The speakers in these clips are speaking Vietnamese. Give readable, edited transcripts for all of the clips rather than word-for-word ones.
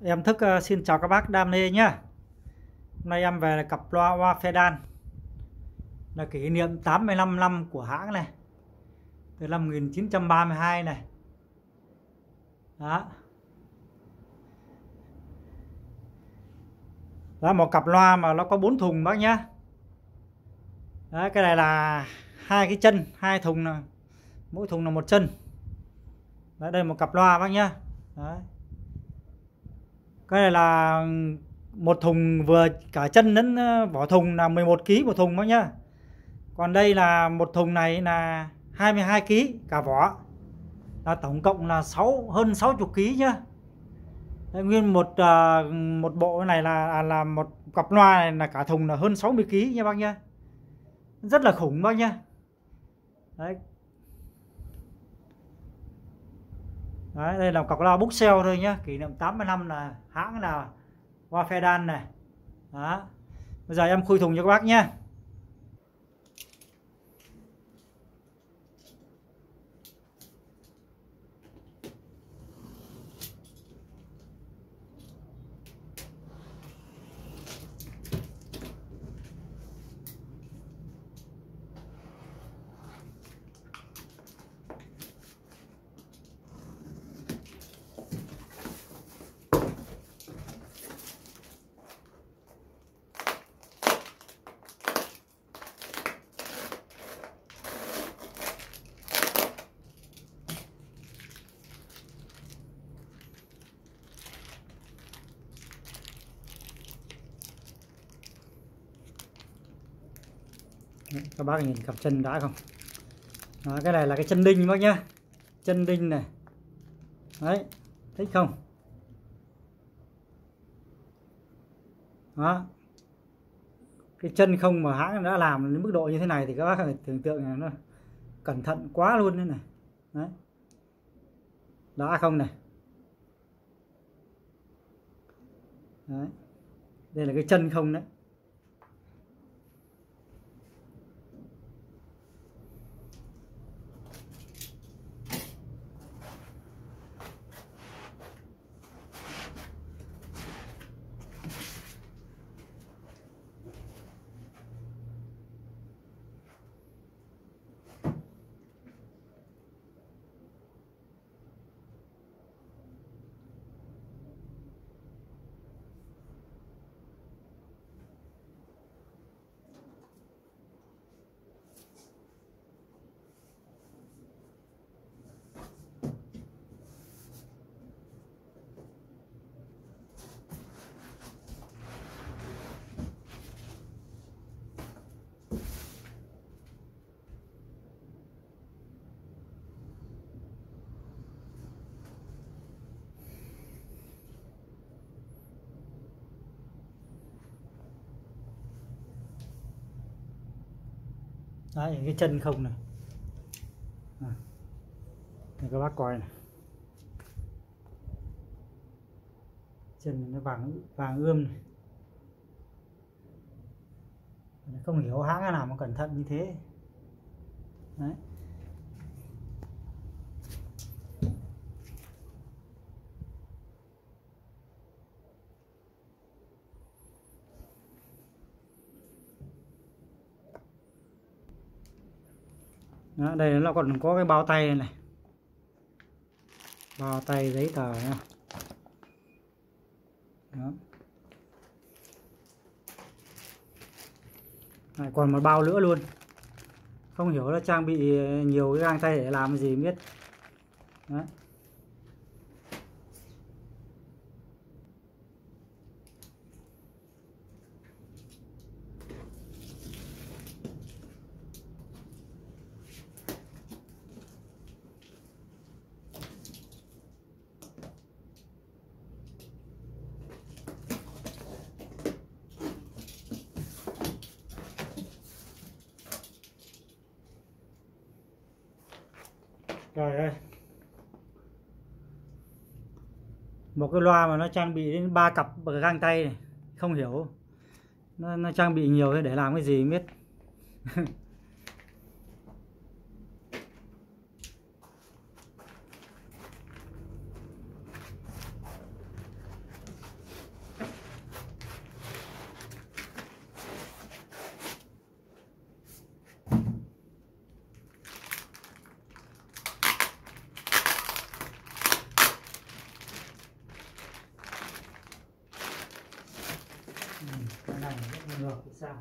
Em Thức xin chào các bác đam mê nhá. Hôm nay em về là cặp loa Wafedan là kỷ niệm 85 năm của hãng này, từ năm 1932 này. Đó. Đó, một cặp loa mà nó có 4 thùng bác nhá. Đấy, cái này là hai cái chân, hai thùng là mỗi thùng là một chân. Đấy, đây một cặp loa bác nhá. Đấy. Cái này là một thùng vừa cả chân lẫn vỏ thùng là 11 kg một thùng bác nhá. Còn đây là một thùng này là 22 kg cả vỏ. Là tổng cộng là hơn 60 kg nhá. Đấy, nguyên một bộ này là một cặp loa này là cả thùng là hơn 60 kg nha bác nhá. Rất là khủng bác nhá. Đấy. Đấy, đây là cặp loa bookshelf thôi nhá, kỷ niệm 80 năm là hãng là Wafedan này. Đó. Bây giờ em khui thùng cho các bác nhé. Các bác nhìn cặp chân đã không? Đó, cái này là cái chân đinh bác nhá. Chân đinh này. Đấy, thích không? Đó. Cái chân không mà hãng đã làm đến mức độ như thế này thì các bác phải tưởng tượng là nó cẩn thận quá luôn thế này. Đấy. Đã không này? Đấy. Đây là cái chân không đấy. Đấy, cái chân không này. Để các bác coi này. Chân nó vàng ươm này. Không hiểu hãng nào mà cẩn thận như thế. Đấy. Đó, đây nó còn có cái bao tay này, bao tay giấy tờ nha. Đó. Lại còn một bao nữa luôn, không hiểu là trang bị nhiều cái găng tay để làm gì biết. Đó. Trời ơi, một cái loa mà nó trang bị đến 3 cặp găng tay này, không hiểu nó trang bị nhiều thế để làm cái gì biết. Rồi thì sao?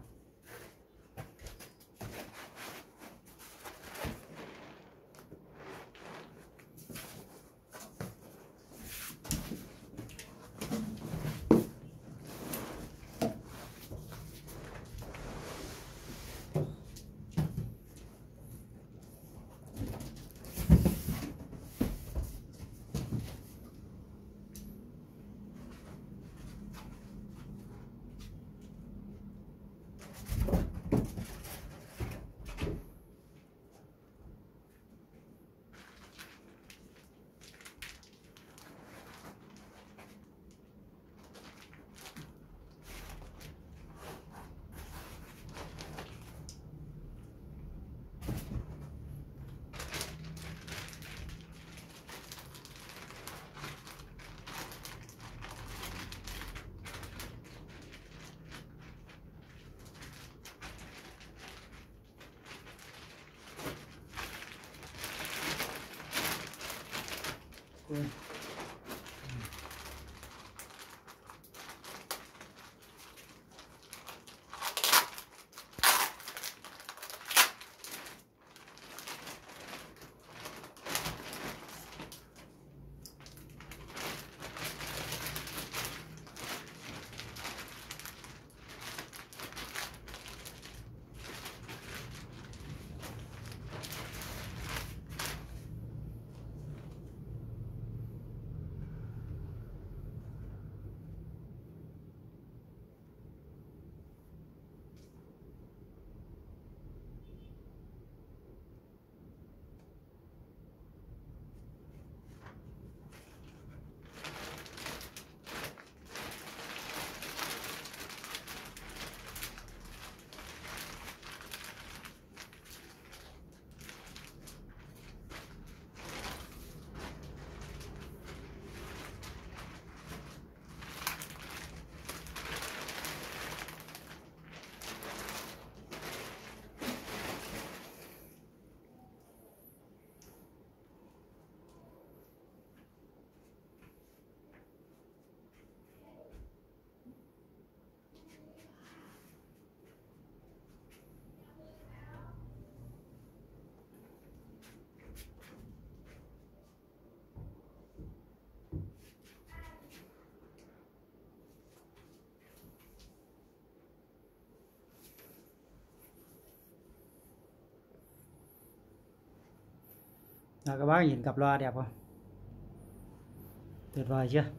Rồi các bác nhìn cặp loa đẹp không? Tuyệt vời chưa?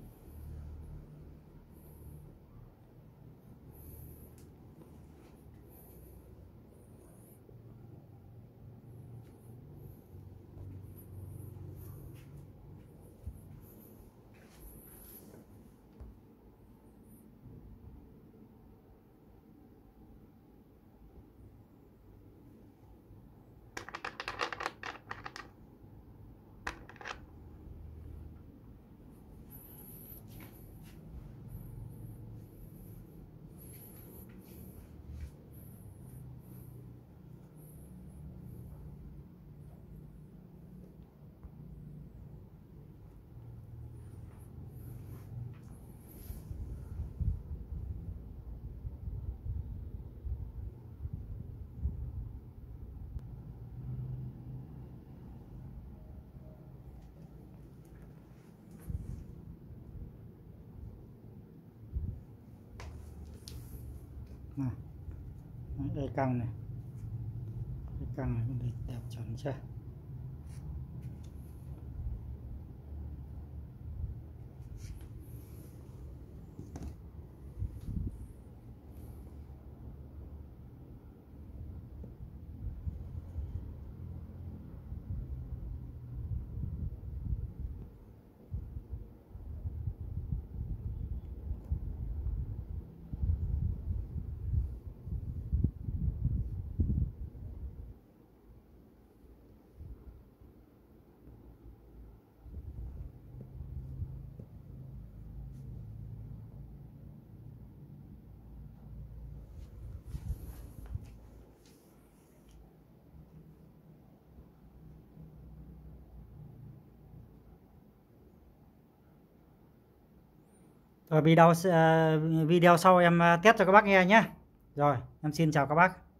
Này. Đây căng này, cái căng này cũng đẹp chuẩn chưa? Rồi video sau em test cho các bác nghe nhé. Rồi, em xin chào các bác.